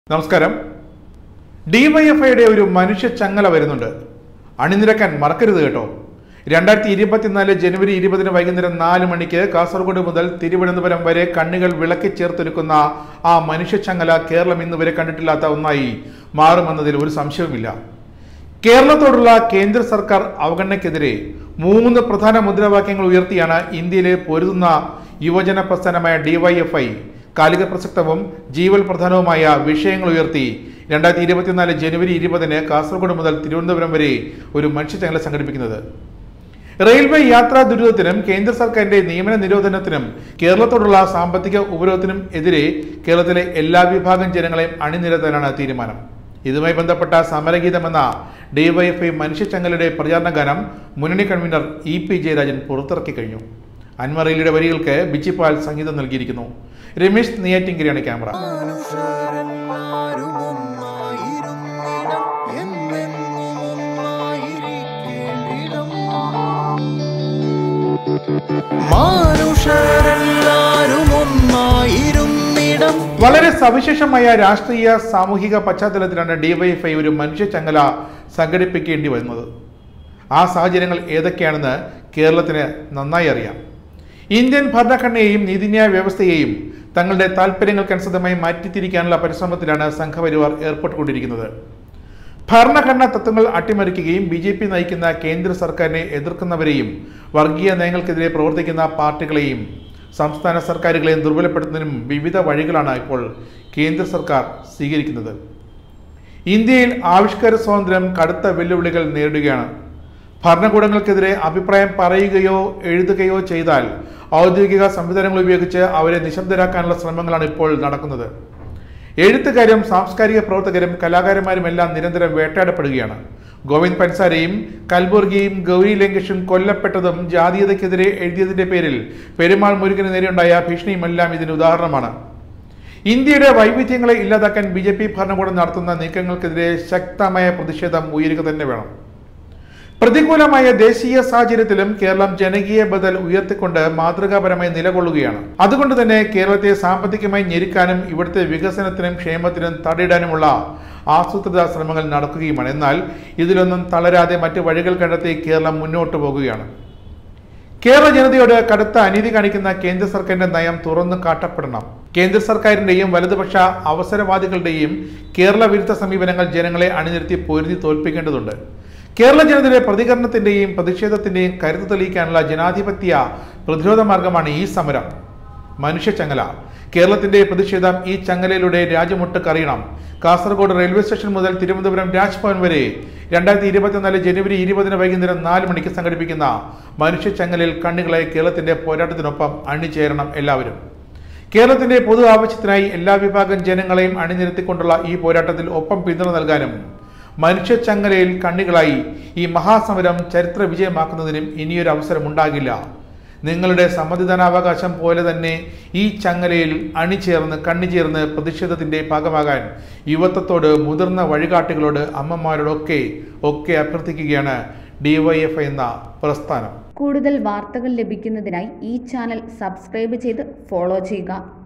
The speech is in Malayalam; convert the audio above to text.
നമസ്കാരം. ഡിവൈഎഫ്ഐയുടെ ഒരു മനുഷ്യ ചങ്ങല വരുന്നുണ്ട്. അണിനിരക്കാൻ മറക്കരുത് കേട്ടോ. 2024 ജനുവരി 20 വൈകുന്നേരം 4 മണിക്ക് കാസർഗോഡ് മുതൽ തിരുവനന്തപുരം വരെ കണ്ണികൾ വിളക്കി ചേർത്തൊരുക്കുന്ന ആ മനുഷ്യ ചങ്ങല കേരളം ഇന്ന് വരെ കണ്ടിട്ടില്ലാത്ത ഒന്നായി മാറുമെന്നതിൽ ഒരു സംശയവുമില്ല. കേരളത്തോടുള്ള കേന്ദ്ര സർക്കാർ അവഗണനയ്ക്കെതിരെ 3 പ്രധാന മുദ്രാവാക്യങ്ങൾ ഉയർത്തിയാണ് ഇന്ത്യയിലെ പൊരുതുന്ന യുവജന പ്രസ്ഥാനമായ ഡിവൈഎഫ്ഐ കാലിക പ്രസക്തവും ജീവൽ പ്രധാനവുമായ വിഷയങ്ങൾ ഉയർത്തി 2024 ജനുവരി 20 കാസർഗോഡ് മുതൽ തിരുവനന്തപുരം വരെ ഒരു മനുഷ്യചങ്ങല സംഘടിപ്പിക്കുന്നത്. റെയിൽവേ യാത്രാ ദുരിതത്തിനും കേന്ദ്ര സർക്കാരിന്റെ നിയമന നിരോധനത്തിനും കേരളത്തോടുള്ള സാമ്പത്തിക ഉപരോധത്തിനും എതിരെ കേരളത്തിലെ എല്ലാ വിഭാഗം ജനങ്ങളെയും അണിനിരത്താനാണ് തീരുമാനം. ഇതുമായി ബന്ധപ്പെട്ട സമരഗീതമെന്ന ഡിവൈഎഫ്ഐ മനുഷ്യചങ്ങലയുടെ പ്രചാരണ ഗാനം മുന്നണി കൺവീനർ EP ജയരാജൻ പുറത്തിറക്കി കഴിഞ്ഞു. അൻവർ അലിയുടെ വരികൾക്ക് ബിച്ചിപ്പാൽ സംഗീതം നൽകിയിരിക്കുന്നു. രമേശ് നെയ്യാറ്റിൻകരയാണ് ക്യാമറ. വളരെ സവിശേഷമായ രാഷ്ട്രീയ സാമൂഹിക പശ്ചാത്തലത്തിലാണ് ഡിവൈഎഫ്ഐ ഒരു മനുഷ്യ ചങ്ങല സംഘടിപ്പിക്കേണ്ടി വരുന്നത്. ആ സാഹചര്യങ്ങൾ ഏതൊക്കെയാണെന്ന് കേരളത്തിന് നന്നായി അറിയാം. ഇന്ത്യൻ ഭരണഘടനയെയും നീതിന്യായ വ്യവസ്ഥയെയും തങ്ങളുടെ താല്പര്യങ്ങൾക്കനുസൃതമായി മാറ്റിത്തിരിക്കാനുള്ള പരിശ്രമത്തിലാണ് സംഘപരിവാർ ഏർപ്പെട്ടുകൊണ്ടിരിക്കുന്നത്. ഭരണഘടനാ തത്വങ്ങൾ അട്ടിമറിക്കുകയും BJP നയിക്കുന്ന കേന്ദ്ര സർക്കാരിനെ എതിർക്കുന്നവരെയും വർഗീയ നയങ്ങൾക്കെതിരെ പ്രവർത്തിക്കുന്ന പാർട്ടികളെയും സംസ്ഥാന സർക്കാരുകളെയും ദുർബലപ്പെടുത്തുന്നതിനും വിവിധ വഴികളാണ് ഇപ്പോൾ കേന്ദ്ര സർക്കാർ സ്വീകരിക്കുന്നത്. ഇന്ത്യയിൽ ആവിഷ്കാര സ്വാതന്ത്ര്യം കടുത്ത വെല്ലുവിളികൾ നേരിടുകയാണ്. ഭരണകൂടങ്ങൾക്കെതിരെ അഭിപ്രായം പറയുകയോ എഴുതുകയോ ചെയ്താൽ ഔദ്യോഗിക സംവിധാനങ്ങൾ ഉപയോഗിച്ച് അവരെ നിശബ്ദരാക്കാനുള്ള ശ്രമങ്ങളാണ് ഇപ്പോൾ നടക്കുന്നത്. എഴുത്തുകാരും സാംസ്കാരിക പ്രവർത്തകരും കലാകാരന്മാരുമെല്ലാം നിരന്തരം വേട്ടയാടപ്പെടുകയാണ്. ഗോവിന്ദ് പൻസാരയും കൽബുർഗിയും ഗൗരി ലങ്കേഷും കൊല്ലപ്പെട്ടതും ജാതീയതയ്ക്കെതിരെ എഴുതിയതിന്റെ പേരിൽ പെരുമാൾ മുരുകന് നേരെയുണ്ടായ ഭീഷണിയുമെല്ലാം ഇതിന് ഉദാഹരണമാണ്. ഇന്ത്യയുടെ വൈവിധ്യങ്ങളെ ഇല്ലാതാക്കാൻ BJP ഭരണകൂടം നടത്തുന്ന നീക്കങ്ങൾക്കെതിരെ ശക്തമായ പ്രതിഷേധം ഉയരുക തന്നെ വേണം. പ്രതികൂലമായ ദേശീയ സാഹചര്യത്തിലും കേരളം ജനകീയ ബദൽ ഉയർത്തിക്കൊണ്ട് മാതൃകാപരമായി നിലകൊള്ളുകയാണ്. അതുകൊണ്ട് തന്നെ കേരളത്തെ സാമ്പത്തികമായി ഞെരുക്കാനും ഇവിടുത്തെ വികസനത്തിനും ക്ഷേമത്തിനും തടയിടാനുമുള്ള ആസൂത്രിത ശ്രമങ്ങൾ നടക്കുകയുമാണ്. എന്നാൽ ഇതിലൊന്നും തളരാതെ മറ്റ് വഴികൾ കണ്ടെത്തി കേരളം മുന്നോട്ട് പോകുകയാണ്. കേരള ജനതയോട് കടുത്ത അനീതി കാണിക്കുന്ന കേന്ദ്ര സർക്കാരിന്റെ നയം തുറന്നു കാട്ടപ്പെടണം. കേന്ദ്ര സർക്കാരിന്റെയും വലതുപക്ഷ അവസരവാദികളുടെയും കേരള വിരുദ്ധ സമീപനങ്ങൾ ജനങ്ങളെ അണിനിരത്തി പൊരുതി തോൽപ്പിക്കേണ്ടതുണ്ട്. കേരള ജനതയുടെ പ്രതികരണത്തിന്റെയും പ്രതിഷേധത്തിന്റെയും കരുത്ത് തെളിയിക്കാനുള്ള ജനാധിപത്യ പ്രതിരോധ മാർഗമാണ് ഈ സമരം, മനുഷ്യ ചങ്ങല. കേരളത്തിന്റെ പ്രതിഷേധം ഈ ചങ്ങലയിലൂടെ രാജ്യമൊട്ടുക്കറിയണം. കാസർഗോഡ് റെയിൽവേ സ്റ്റേഷൻ മുതൽ തിരുവനന്തപുരം രാജ്ഭവൻ വരെ 2024 ജനുവരി 20 വൈകുന്നേരം 4 മണിക്ക് സംഘടിപ്പിക്കുന്ന മനുഷ്യ ചങ്ങലയിൽ കണ്ണികളായി കേരളത്തിന്റെ പോരാട്ടത്തിനൊപ്പം അണിചേരണം എല്ലാവരും. കേരളത്തിന്റെ പൊതു ആവശ്യത്തിനായി എല്ലാ വിഭാഗം ജനങ്ങളെയും അണിനിരത്തിക്കൊണ്ടുള്ള ഈ പോരാട്ടത്തിൽ ഒപ്പം പിന്തുണ നൽകാനും മനുഷ്യ ചങ്ങലയിൽ കണ്ണികളായി ഈ മഹാസമരം ചരിത്ര വിജയമാക്കുന്നതിനും ഇനിയൊരു അവസരം ഉണ്ടാകില്ല. നിങ്ങളുടെ സമ്മതിദാനാവകാശം പോലെ തന്നെ ഈ ചങ്ങലയിൽ കണ്ണിചേർന്ന് പ്രതിഷേധത്തിന്റെ ഭാഗമാകാൻ യുവത്വത്തോട്, മുതിർന്ന വഴികാട്ടികളോട്, അമ്മമാരോടൊക്കെ അഭ്യർത്ഥിക്കുകയാണ് ഡിവൈഎഫ്ഐ എന്ന പ്രസ്ഥാനം. കൂടുതൽ വാർത്തകൾ ലഭിക്കുന്നതിനായി ഈ ചാനൽ സബ്സ്ക്രൈബ് ചെയ്ത് ഫോളോ ചെയ്യുക.